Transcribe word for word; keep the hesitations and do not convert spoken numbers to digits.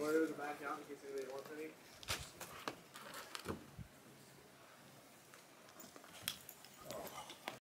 want to go back out in case anybody wants any?